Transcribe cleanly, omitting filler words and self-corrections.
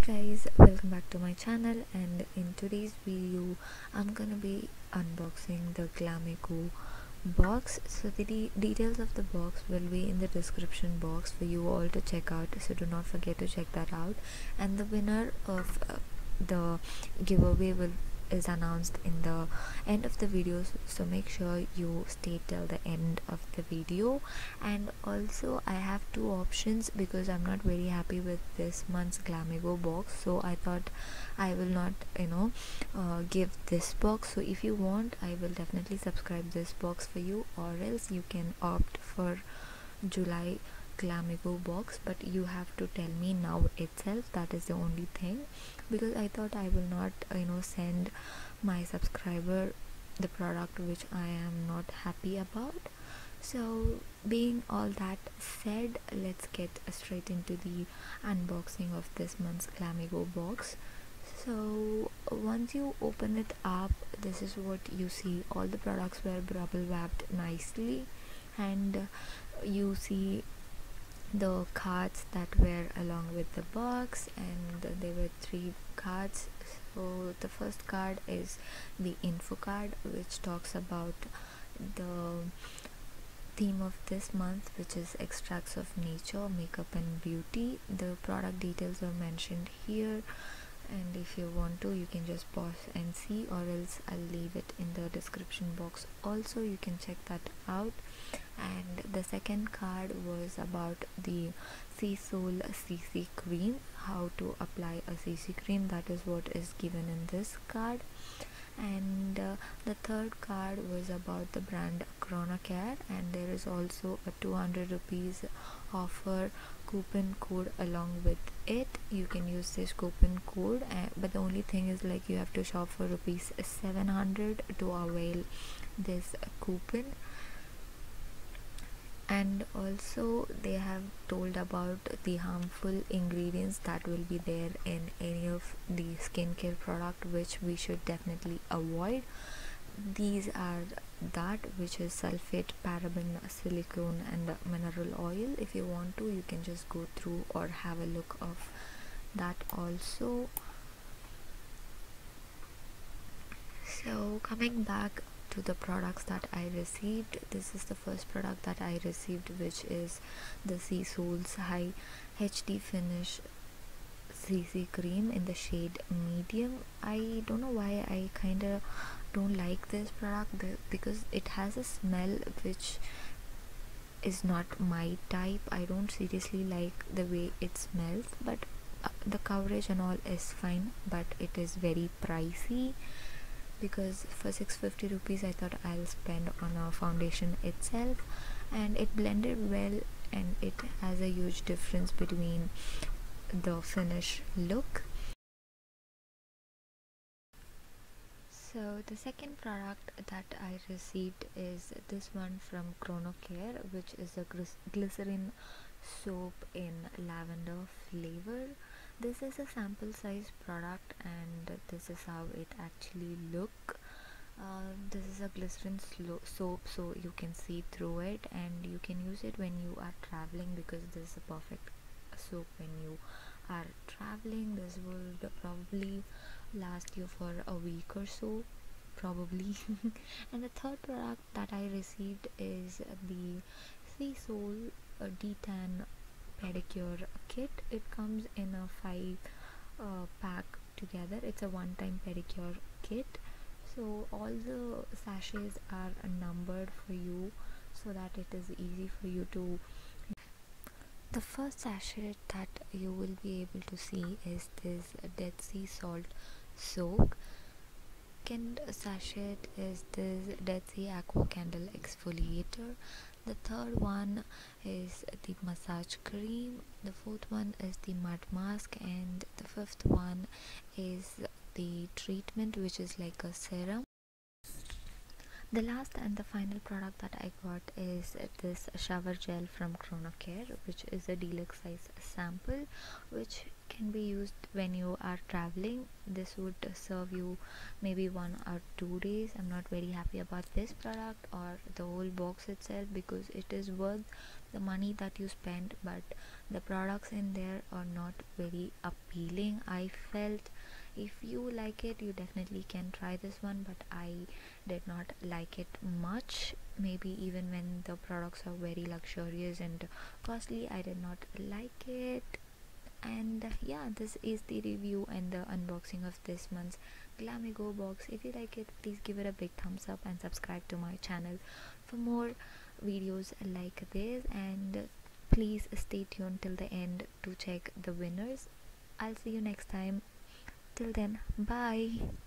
guys, welcome back to my channel, and in today's video I'm gonna be unboxing the Glamigo box. So the details of the box will be in the description box for you all to check out, so do not forget to check that out. And the winner of the giveaway is announced in the end of the video, so make sure you stay till the end of the video. And also I have two options because I'm not very happy with this month's Glamigo box, so I thought I will not give this box. So if you want, I will definitely subscribe this box for you, or else you can opt for July Glamigo box, but you have to tell me now itself. That is the only thing, because I thought I will not send my subscriber the product which I am not happy about. So being all that said, let's get straight into the unboxing of this month's Glamigo box. So once you open it up, this is what you see. All the products were bubble wrapped nicely, and you see the cards that were along with the box, and there were 3 cards. So the first card is the info card, which talks about the theme of this month, which is extracts of nature, makeup and beauty. The product details are mentioned here, and if you want to, you can just pause and see, or else I'll leave it in the description box also, you can check that out. And the second card was about the Seasoul CC cream, how to apply a CC cream. That is what is given in this card. And the third card was about the brand Chronocare, and there is also a 200 rupees offer coupon code along with it. You can use this coupon code, but the only thing is, like, you have to shop for rupees 700 to avail this coupon. And also they have told about the harmful ingredients that will be there in any of the skincare product, which we should definitely avoid. These are that, which is sulfate, paraben, silicone and mineral oil. If you want to, you can just go through or have a look of that also. So coming back to the products that I received, this is the first product that I received, which is the Seasoul's High HD Finish CC cream in the shade medium. I don't know why I kinda don't like this product, because it has a smell which is not my type. I don't seriously like the way it smells, but the coverage and all is fine, but it is very pricey, because for 650 rupees I thought I'll spend on a foundation itself. And it blended well, and it has a huge difference between the finish look. So the second product that I received is this one from Chronocare, which is a glycerin soap in lavender flavor. This is a sample size product, and this is how it actually look. This is a glycerin soap, so you can see through it, and you can use it when you are traveling, because this is a perfect soap when you are traveling. This will probably last you for a week or so, probably. And the third product that I received is the Seasoul Detan pedicure kit. It comes in a 5 pack together. It's a one-time pedicure kit, so all the sachets are numbered for you, so that it is easy for you to. The first sachet that you will be able to see is this Dead Sea Salt soap. Second sachet is this Dead Sea Aqua Candle Exfoliator. The third one is the massage cream. The fourth one is the mud mask, and the fifth one is the treatment, which is like a serum. The last and the final product that I got is this shower gel from Chronocare, which is a deluxe size sample, which can be used when you are traveling. This would serve you maybe 1 or 2 days. I'm not very happy about this product or the whole box itself, because it is worth the money that you spend, but the products in there are not very appealing. I felt if you like it, you definitely can try this one, but I did not like it much. Maybe even when the products are very luxurious and costly, I did not like it. And yeah, this is the review and the unboxing of this month's Glamigo box. If you like it, please give it a big thumbs up and subscribe to my channel for more videos like this, and please stay tuned till the end to check the winners. I'll see you next time. Till then, bye.